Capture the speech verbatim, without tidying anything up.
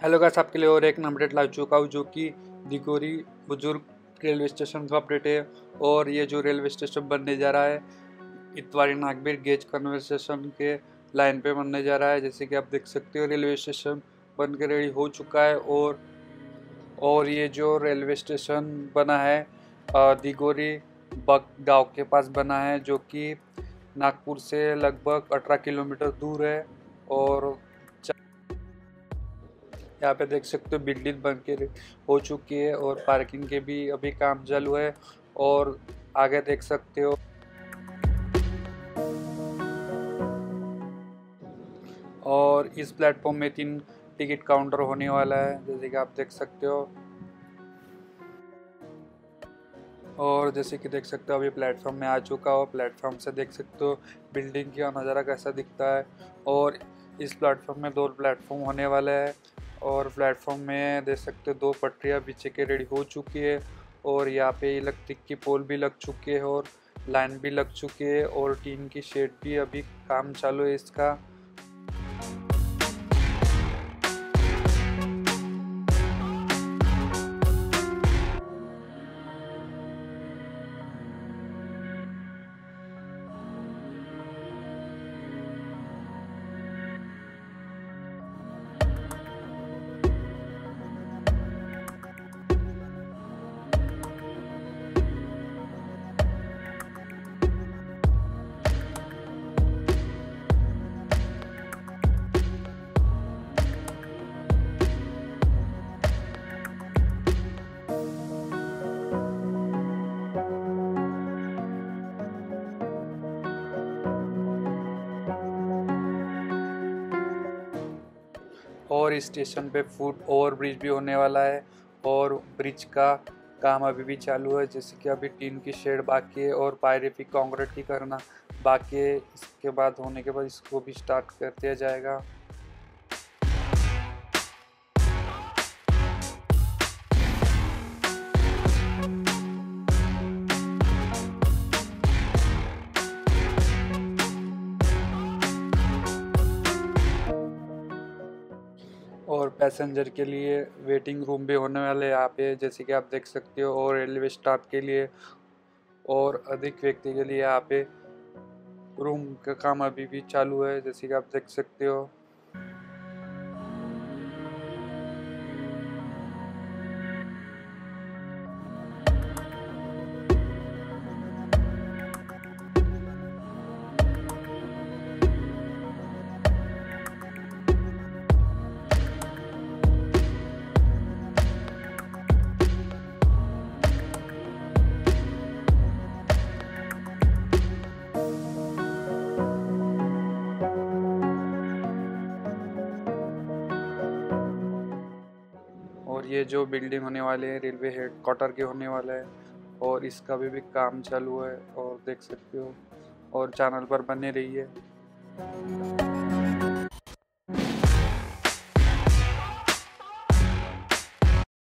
Hello guys, आपके लिए और एक अपडेट ला चुका हूँ जो कि दिगोरी बुजुर्ग रेलवे स्टेशन का अपडेट है। और ये जो रेलवे स्टेशन बनने जा रहा है इतवारी नागबीर गेज कन्वर्सेशन के लाइन पे बनने जा रहा है। जैसे कि आप देख सकते हो रेलवे स्टेशन बन के रेडी हो चुका है। और और ये जो रेलवे स्टेशन बना है दिगोरी बग गाँव के पास बना है, जो कि नागपुर से लगभग अठारह किलोमीटर दूर है। और यहाँ पे देख सकते हो बिल्डिंग बन के हो चुकी है और पार्किंग के भी अभी काम चालू है। और आगे देख सकते हो और इस प्लेटफॉर्म में तीन टिकट काउंटर होने वाला है, जैसे कि आप देख सकते हो। और जैसे कि देख सकते हो अभी प्लेटफॉर्म में आ चुका हो। प्लेटफॉर्म से देख सकते हो बिल्डिंग का नज़ारा कैसा दिखता है। और इस प्लेटफॉर्म में दो प्लेटफॉर्म होने वाले हैं। और प्लेटफॉर्म में देख सकते हो दो पटरियाँ बिछे के रेडी हो चुकी है। और यहाँ पे इलेक्ट्रिक की पोल भी लग चुके हैं और लाइन भी लग चुकी है। और टीन की शेड भी अभी काम चालू है इसका। और इस स्टेशन पे फुट ओवर ब्रिज भी होने वाला है। और ब्रिज का काम अभी भी चालू है, जैसे कि अभी टीन की शेड बाकी है और पायरेफिक कंक्रीट की करना बाकी है। इसके बाद होने के बाद इसको भी स्टार्ट कर दिया जाएगा। और पैसेंजर के लिए वेटिंग रूम भी होने वाले यहाँ पे, जैसे कि आप देख सकते हो। और रेलवे स्टाफ के लिए और अधिक व्यक्ति के लिए यहाँ पे रूम का काम अभी भी चालू है, जैसे कि आप देख सकते हो। और ये जो बिल्डिंग होने वाले है रेलवे हेड क्वार्टर के होने वाला है। और इसका भी, भी काम चालू है और देख सकते हो। और चैनल पर बने रहिए।